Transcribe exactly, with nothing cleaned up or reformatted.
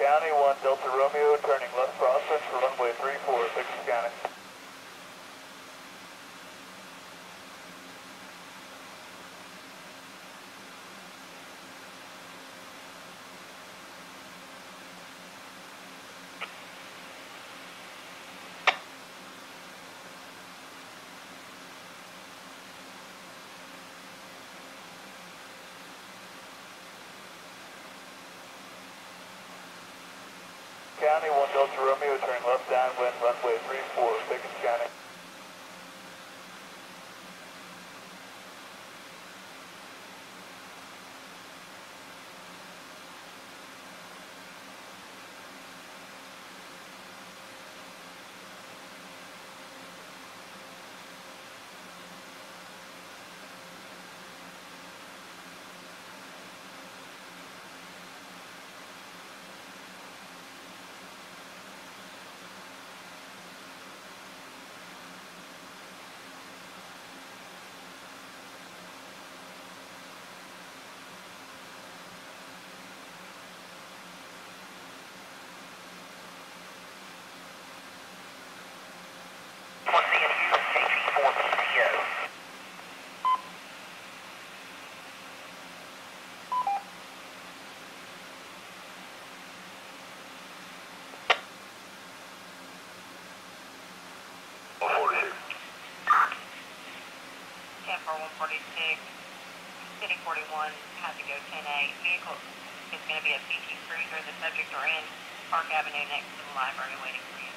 County, one Delta Romeo, turning left crosswind for runway three four, Dixon County. County, one Delta Romeo, turning left downwind, runway three four, Pickens County. one forty-six, City forty-one, has to go ten A. Vehicle is going to be a P T Cruiser. The subject are in Park Avenue next to the library waiting for you.